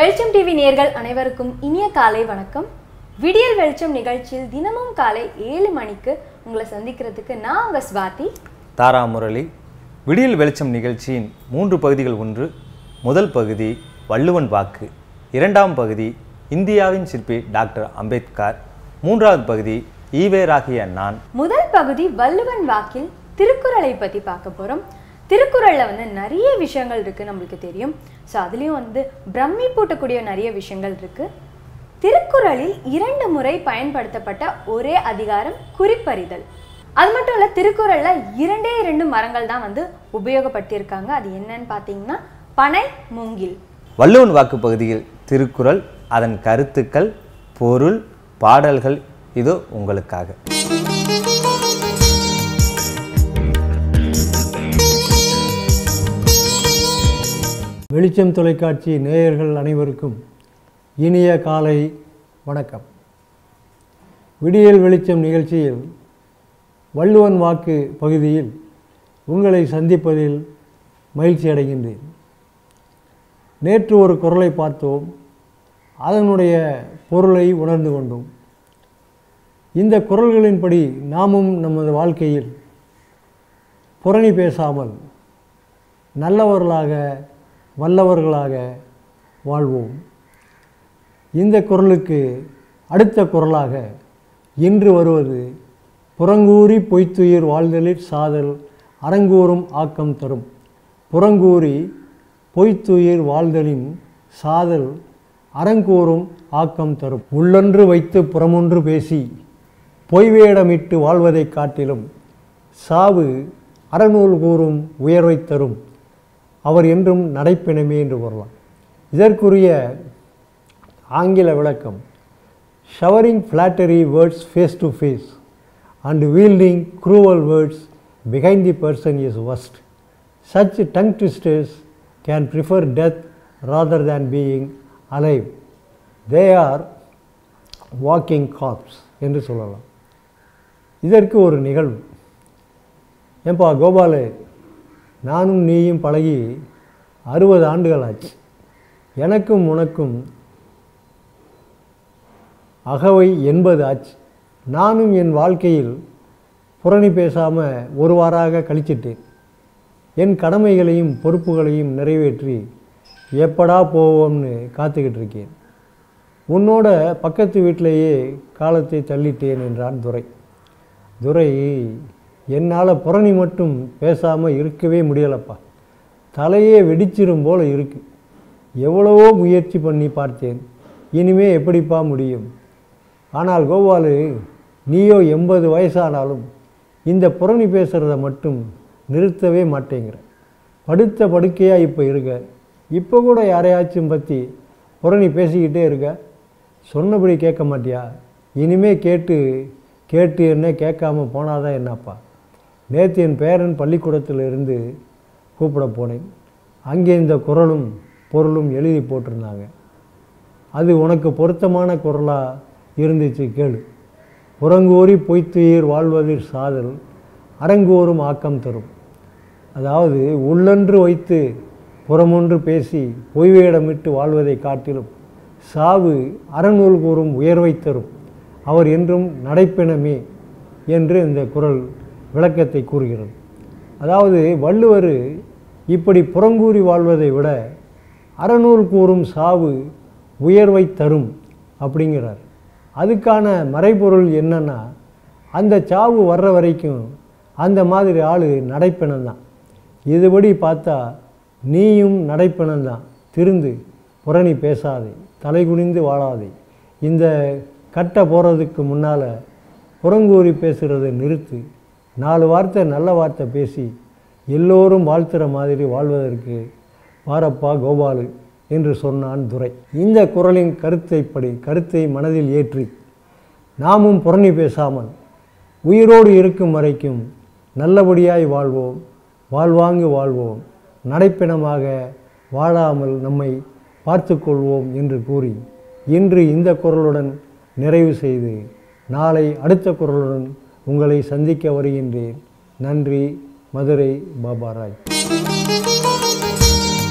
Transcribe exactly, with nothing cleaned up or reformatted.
வெளிச்சம் டிவி நேயர்கள் அனைவருக்கும் இனிய காலை வணக்கம். விடியல் வெளிச்சம் நிகழ்ச்சியில் தினமும் காலை ஏழு மணிக்கு உங்களை சந்திக்கிறதுக்கு நான் உங்க ஸ்வாதி தாரா முரளி. விடியல் வெளிச்சம் நிகழ்ச்சியின் மூன்று பகுதிகள். ஒன்று, முதல் பகுதி வள்ளுவன் வாக்கு. இரண்டாம் பகுதி இந்தியாவின் சிற்பி டாக்டர் அம்பேத்கர். மூன்றாவது பகுதி ஈவேராகிய நான். முதல் பகுதி வள்ளுவன் வாக்கில் திருக்குறளை பற்றி பார்க்க போகிறோம். திருக்குறளில் வந்து நிறைய விஷயங்கள் இருக்குது, நம்மளுக்கு தெரியும். ஸோ அதுலேயும் வந்து பிரம்மி பூட்டக்கூடிய நிறைய விஷயங்கள் இருக்குது. திருக்குறளில் இரண்டு முறை பயன்படுத்தப்பட்ட ஒரே அதிகாரம் குறிப்பறிதல். அது மட்டும் இல்லை, திருக்குறளில் இரண்டே இரண்டு மரங்கள் தான் வந்து உபயோகப்படுத்தியிருக்காங்க. அது என்னன்னு பார்த்தீங்கன்னா பனை, மூங்கில். வள்ளுவன் வாக்கு பகுதியில் திருக்குறள், அதன் கருத்துக்கள், பொருள், பாடல்கள் இதோ உங்களுக்காக. வெளிச்சம் தொலைக்காட்சி நேயர்கள் அனைவருக்கும் இனிய காலை வணக்கம். விடியல் வெளிச்சம் நிகழ்ச்சியில் வள்ளுவன் வாக்கு பகுதியில் உங்களை சந்திப்பதில் மகிழ்ச்சி அடைகின்றேன். நேற்று ஒரு குறளை பார்த்தோம், அதனுடைய பொருளை உணர்ந்து கொண்டோம். இந்த குறள்களின்படி நாமும் நமது வாழ்க்கையில் புரணி பேசாமல் நல்லவர்களாக வல்லவர்களாக வாழ்வோம். இந்த குறளுக்கு அடுத்த குறளாக இன்று வருவது புறங்கூறி பொய்த்துயிர் வாழ்தலிற் சாதல் அரங்கூறும் ஆக்கம் தரும். புறங்கூறி பொய்த்துயிர் வாழ்தலின் சாதல் அரங்கூறும் ஆக்கம் தரும். உள்ளொன்று வைத்து புறமொன்று பேசி பொய்வேடமிட்டு வாழ்வதைக் காட்டிலும் சாவு அறநூல் கூறும் உயர்வை தரும். அவர் என்றும் நடைப்பிணமே என்று கூறலாம். இதற்குரிய ஆங்கில விளக்கம்: showering flattery words face to face and wielding cruel words behind the person is worst. Such tongue twisters can prefer death rather than being alive. They are walking corpse என்று சொல்லலாம். இதற்கு ஒரு நிகழ்வு. ஏன்பா கோபாலு, நானும் நீயும் பழகி அறுபது ஆண்டுகள் ஆச்சு. எனக்கும் உனக்கும் அகவை எண்பது ஆச்சு. நானும் என் வாழ்க்கையில் புரணி பேசாமல் ஒரு வாராக கழிச்சிட்டேன். என் கடமைகளையும் பொறுப்புகளையும் நிறைவேற்றி எப்படா போவோம்னு காத்துக்கிட்டு இருக்கேன். உன்னோட பக்கத்து வீட்டிலேயே காலத்தை தள்ளிட்டேன் என்றான் துரை. துரை, என்னால் புரணி மட்டும் பேசாமல் இருக்கவே முடியலப்பா. தலையே வெடிச்சிரும் போல் இருக்கு. எவ்வளவோ முயற்சி பண்ணி பார்த்தேன், இனிமே எப்படிப்பா முடியும்? ஆனால் கோபாலு, நீயோ எண்பது வயசானாலும் இந்த புரணி பேசுகிறத மட்டும் நிறுத்தவே மாட்டேங்கிற. படுத்த படுக்கையாக இப்போ இருக்க. இப்போ கூட யாரையாச்சும் பற்றி புரணி பேசிக்கிட்டே இருக்க. சொன்னபடி கேட்க மாட்டியா? இனிமே கேட்டு கேட்டு என்ன கேட்காம போனாதான் என்னப்பா? நேற்று என் பேரன் பள்ளிக்கூடத்தில் இருந்து கூப்பிட போனேன். அங்கே இந்த குறளும் பொருளும் எழுதி போட்டிருந்தாங்க. அது உனக்கு பொருத்தமான குறளாக இருந்துச்சு, கேளு. புறங்கூறி பொய்த்துயிர் வாழ்வதில் சாதல் அரங்கூறும் ஆக்கம் தரும். அதாவது, உள்ளொன்று வைத்து புறமொன்று பேசி பொய்வேடமிட்டு வாழ்வதை காட்டிலும் சாவு அறநூல் கூறும் உயர்வை தரும். அவர் என்றும் நடைப்பிணமே என்று இந்த குறள் விளக்கத்தை கூறுகிறது. அதாவது, வள்ளுவர் இப்படி புறங்கூறி வாழ்வதை விட அறநூல் கூறும் சாவு உயர்வை தரும் அப்படிங்கிறார். அதுக்கான மறைபொருள் என்னன்னா, அந்த சாவு வர்ற வரைக்கும் அந்த மாதிரி ஆள் நடைப்பிணந்தான். இதுபடி பார்த்தா நீயும் நடைப்பிணந்தான். திருந்து புரணி பேசாதே, தலை குனிந்து வாழாதே. இந்த கட்டை போகிறதுக்கு முன்னால் புறங்கூறி பேசுகிறத நிறுத்து. நாலு வார்த்தை நல்ல வார்த்தை பேசி எல்லோரும் வாழ்த்துற மாதிரி வாழ்வதற்கு பாரப்பா கோபாலு என்று சொன்னான் துரை. இந்த குறளின் கருத்தைப்படி கருத்தை மனதில் ஏற்றி நாமும் புரணி பேசாமல் உயிரோடு இருக்கும் வரைக்கும் நல்லபடியாய் வாழ்வோம், வாழ்வாங்கு வாழ்வோம், நடைப்பிணமாக வாழாமல் நம்மை பார்த்து கொள்வோம் என்று கூறி இன்று இந்த குறளுடன் நிறைவு செய்து நாளை அடுத்த குறளுடன் உங்களை சந்திக்க வருகின்றேன். நன்றி. மதுரை பாபாராய்.